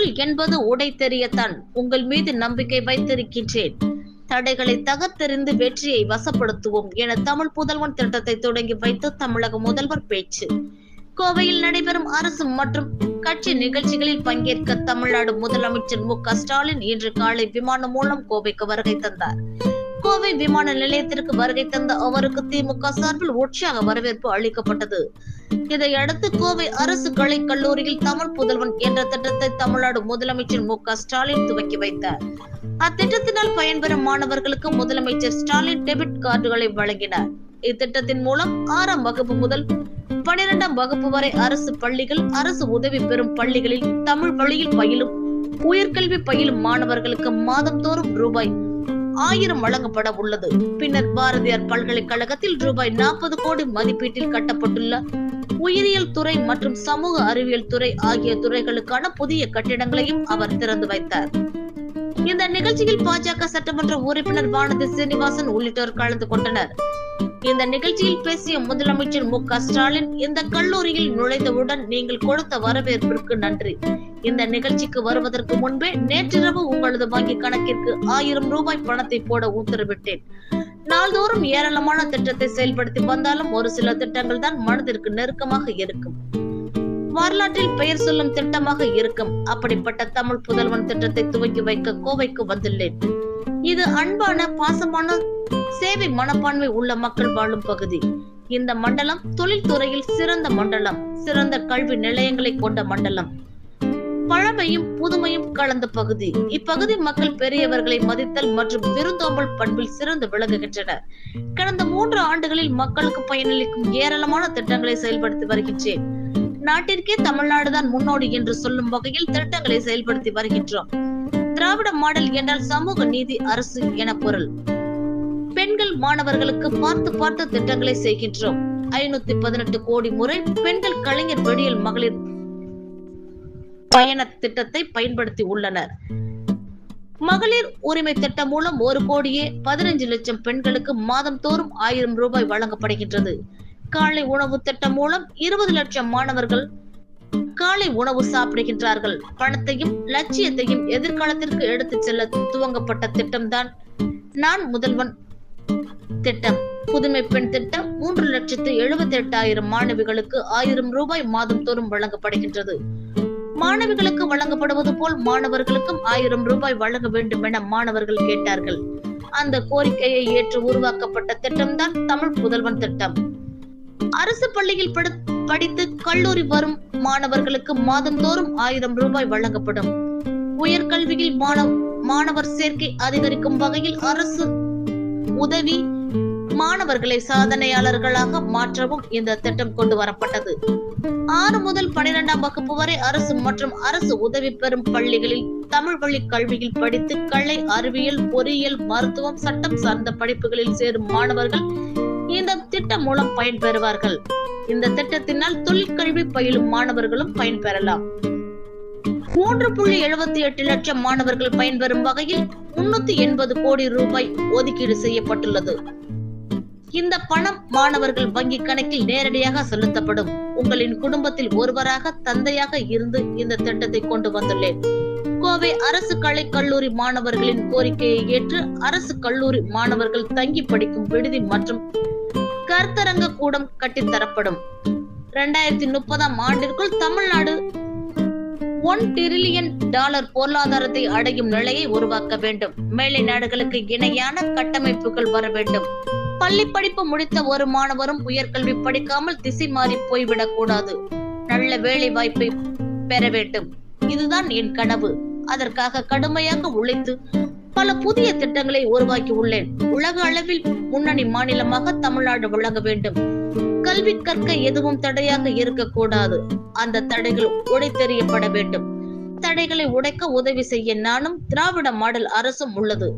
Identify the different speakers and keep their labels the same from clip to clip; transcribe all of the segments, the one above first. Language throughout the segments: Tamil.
Speaker 1: தடைகள் என்பது உடை தெரியத்தான் உங்கள் மீது நம்பிக்கை வைத்திருக்கின்றேன். தடைகளை தகர்த்தெறிந்து வெற்றியை வசப்படுத்துவோம் என தமிழ் புதல்வன் திட்டத்தை தொடங்கி வைத்து தமிழக முதல்வர் பேச்சு. கோவையில் நடைபெறும் அரசு மற்றும் கட்சி நிகழ்ச்சிகளில் பங்கேற்க தமிழ்நாடு முதலமைச்சர் மு.க. ஸ்டாலின் இன்று காலை விமானம் மூலம் கோவைக்கு வருகை தந்தார். கோவை விமான நிலையத்திற்கு வருகை தந்த அவருக்கு திமுக சார்பில் உற்சாக வரவேற்பு அளிக்கப்பட்டது. இதையடுத்து கோவை அரசு கலை கல்லூரியில் தமிழ் புதல்வன் என்ற திட்டத்தை தமிழ்நாடு முதலமைச்சர் மு.க. ஸ்டாலின் துவக்கி வைத்தார். அத்திட்டத்தினால் பயன்பெறும் மாணவர்களுக்கு முதலமைச்சர் ஸ்டாலின் டெபிட் கார்டுகளை வழங்கினார். இத்திட்டத்தின் மூலம் 6ஆம் வகுப்பு முதல் 12ஆம் வகுப்பு வரை அரசு பள்ளிகள், அரசு உதவி பெறும் பள்ளிகளில் தமிழ் வழியில் பயிலும் உயர்கல்வி பயிலும் மாணவர்களுக்கு மாதந்தோறும் ரூபாய் 1000 வழங்கப்பட உள்ளது. பின்னர் பாரதியார் பல்கலைக்கழகத்தில் ரூபாய் 40 கோடி மதிப்பீட்டில் கட்டப்பட்டுள்ள உயிரியல் துறை மற்றும் சமூக அறிவியல் துறை ஆகிய துறைகளுக்கான புதிய கட்டிடங்களையும் அவர் திறந்து வைத்தார். இந்த நிகழ்ச்சியில் பாஜக சட்டமன்ற உறுப்பினர் வானதி சீனிவாசன் உள்ளிட்டோர் கலந்து கொண்டனர். இந்த நிகழ்ச்சியில் பேசிய முதலமைச்சர் மு.க. ஸ்டாலின், இந்த கல்லூரியில் நுழைந்தவுடன் நீங்கள் கொடுத்த வரவேற்பிற்கு நன்றி. இந்த நிகழ்ச்சிக்கு வருவதற்கு முன்பே நேற்றிரவு உங்களது வங்கி கணக்கிற்கு 1000 ரூபாய் பணத்தை போட உத்தரவிட்டேன். நாள்தோறும் ஏராளமான திட்டத்தை செயல்படுத்தி வந்தாலும் ஒரு சில திட்டங்கள் தான் மனதிற்கு நெருக்கமாக இருக்கும், வரலாற்றில் பெயர் சொல்லும் திட்டமாக இருக்கும். அப்படிப்பட்ட தமிழ் புதல்வன் திட்டத்தை துவக்கி வைக்க கோவைக்கு வந்துள்ளேன். இது அன்பான, பாசமான, சேவை மனப்பான்மை உள்ள மக்கள் வாழும் பகுதி. இந்த மண்டலம் தொழில்துறையில் சிறந்த மண்டலம், சிறந்த கல்வி நிலையங்களை கொண்ட மண்டலம், பழமையும் புதுமையும் கலந்த பகுதி. இப்பகுதி மக்கள் பெரியவர்களை மதித்தல் மற்றும் விருந்தோம்பல் பண்பில் சிறந்து விளங்குகின்றனர். கடந்த 3 ஆண்டுகளில் மக்களுக்கு பயனளிக்கும் ஏராளமான திட்டங்களை செயல்படுத்தி வருகின்றேன். நாட்டிற்கே தமிழ்நாடுதான் முன்னோடி என்று சொல்லும் வகையில் திட்டங்களை செயல்படுத்தி வருகின்றோம். திராவிட மாடல் என்றால் சமூக நீதி அரசு என பொருள். பெண்கள் மாணவர்களுக்கு பார்த்து பார்த்து திட்டங்களை செய்கின்றோம். 518 கோடி முறை பெண்கள் கலைஞர் விடியல் மகளிர் பயண திட்டத்தை பயன்படுத்தி உள்ளனர். மகளிர் உரிமை திட்டம் மூலம் 1 கோடியே 15 லட்சம் பெண்களுக்கு மாதம் தோறும் 1000 ரூபாய் வழங்கப்படுகின்றது. காலை உணவு திட்டம் மூலம் 20 லட்சம் மாணவர்கள் காலை உணவு சாப்பிடுகின்றார்கள். பணத்தையும் லட்சியத்தையும் எதிர்காலத்திற்கு எடுத்து செல்ல துவங்கப்பட்ட திட்டம்தான் நான் முதல்வன் திட்டம். புதுமை பெண் திட்டம் 3,78,000 மாணவிகளுக்கு 1000 ரூபாய் மாதம் தோறும் வழங்கப்படுகின்றது. மாணவிகளுக்கு வழங்கப்படுவது போல் மாணவர்களுக்கும் 1000 ரூபாய் வழங்க வேண்டும் என மாணவர்கள் கேட்டார்கள். அந்த கோரிக்கையை ஏற்று உருவாக்கப்பட்ட திட்டம்தான் தமிழ் புதல்வன் திட்டம். அரசு பள்ளியில் படித்து கல்லூரி வரும் மாணவர்களுக்கு மாதந்தோறும் 1000 ரூபாய் வழங்கப்படும். உயர்கல்வியில் மாணவர் சேர்க்கை அதிகரிக்கும் வகையில் அரசு உதவி மாணவர்களை சாதனையாளர்களாக மாற்றவும் இந்த திட்டம் கொண்டு வரப்பட்டது. 6 முதல் 12ஆம் வகுப்பு வரை அரசு மற்றும் அரசு உதவி பெறும் பள்ளிகளில் தமிழ் வழி கல்வியில் படித்து கலை, அறிவியல், பொறியியல், மருத்துவம், சட்டம் சார்ந்த படிப்புகளில் சேரும் மாணவர்கள் இந்த திட்டம் மூலம் பயன்பெறுவார்கள். இந்த திட்டத்தினால் தொழிற்கல்வி பயிலும் மாணவர்களும் பயன்பெறலாம். 3.78 லட்சம் மாணவர்கள் பயன்பெறும் வகையில் 380 கோடி ரூபாய் ஒதுக்கீடு செய்யப்பட்டுள்ளது. இந்த பணம் மாணவர்கள் வங்கி கணக்கில் நேரடியாக செலுத்தப்படும். உங்களின் குடும்பத்தில் ஒருவராக தந்தையாக இருந்து இந்த திட்டத்தை கொண்டு வந்துள்ளேன். கோவை அரசு கலை கல்லூரி மாணவர்களின் கோரிக்கையை ஏற்று அரசு கல்லூரி மாணவர்கள் தங்கி படிக்கும் விடுதி மற்றும் கருத்தரங்க கூடம் கட்டித்தரப்படும். 2030ஆம் ஆண்டிற்குள் தமிழ்நாடு $1 டிரில்லியன் பொருளாதாரத்தை அடையும் நிலையை உருவாக்க வேண்டும். மேலை நாடுகளுக்கு இணையான கட்டமைப்புகள் வர வேண்டும். பள்ளி படிப்பு முடித்த ஒரு மாணவரும் உயர்கல்வி படிக்காமல் திசை மாறி போய்விடக் கூடாது. நல்ல வேலை வாய்ப்பை பெற வேண்டும். இதுதான் என் கனவு. அதற்காக கடுமையாக உழைத்து பல புதிய திட்டங்களை உருவாக்கி உள்ளேன். உலக அளவில் முன்னணி மாநிலமாக தமிழ்நாடு விளங்க வேண்டும். கல்வி கற்க எதுவும் தடையாக இருக்கக்கூடாது. அந்த தடைகள் உடைத்தெறியப்பட வேண்டும். தடைகளை உடைக்க உதவி செய்ய நானும் திராவிட மாடல் அரசும் உள்ளது.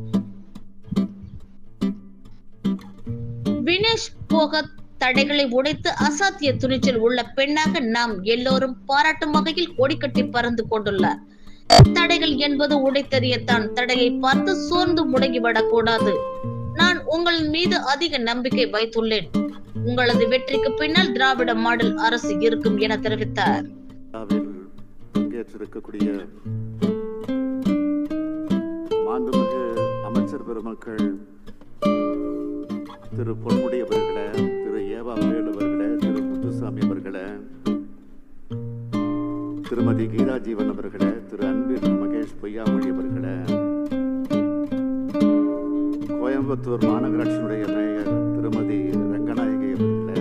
Speaker 1: வினேஷ் போகத் தடைகளை உடைத்து அசாத்திய துணிச்சல் உள்ள பெண்ணாக நாம் எல்லோரும் பாராட்டும் வகையில் கொடிக்கட்டி பறந்து கொண்டுள்ளார். தடைகள் என்பது உடைத்தெறியத்தான். தடையை பார்த்து சோர்ந்து முடங்கிவிடக் கூடாது. நான் உங்கள் மீது அதிக நம்பிக்கை வைத்துள்ளேன். உங்களது வெற்றிக்கு பின்னால் திராவிட மாடல் அரசு இருக்கும் என தெரிவித்தார்.
Speaker 2: பெற்றிருக்கக்கூடிய மாண்புமிகு அமைச்சர் பெருமக்கள், திரு பொன்முடி அவர்களே, திரு ஏவா வேலு அவர்களே, திரு முத்துசாமி அவர்களே, திருமதி கீதா ஜீவன் அவர்களே, திரு அன்பில் மகேஷ் பொய்யாமொழி அவர்களே, கோயம்புத்தூர் மாநகராட்சியினுடைய மேயர் திருமதி ரங்கநாயகி அவர்களே,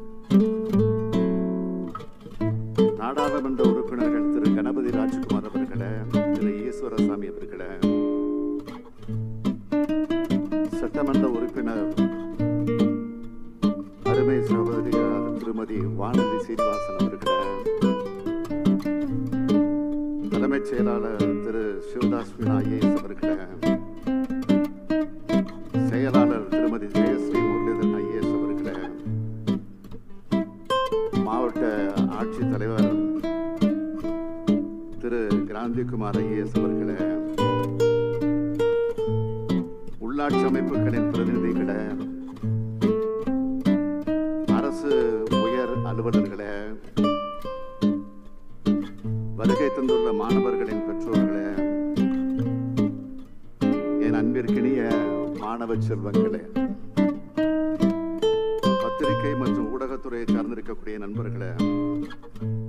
Speaker 2: நாடாளுமன்ற உறுப்பினர்கள் திரு கணபதி ராஜ்குமார் அவர்களே, திரு ஈஸ்வரசாமி அவர்களே, சட்டமன்ற உறுப்பினர் அருமை சகோதரியார் திருமதி வானதி சீனிவாசன் அவர்களே, தலைமைச் செயலாளர் திரு சிவதாஸ் மீனா ஐஏஎஸ் அவர்களே, செயலாளர் திருமதி ஜெயஸ்ரீ முரளிதரன் ஐஏஎஸ் அவர்களே, மாவட்ட ஆட்சித்தலைவர் திரு கிராந்திகுமார் ஐஏஎஸ் அவர்களே, உள்ளாட்சி அமைப்புகளின் பிரதிநிதிகளே, அரசு உயர் அலுவலர்களே, வருகை தந்துள்ள மாணவர்களின் பெற்றோர்களே, என் அன்பிற்கினிய மாணவ செல்வங்களே, பத்திரிகை மற்றும் ஊடகத்துறையை சார்ந்திருக்கக்கூடிய நண்பர்களே,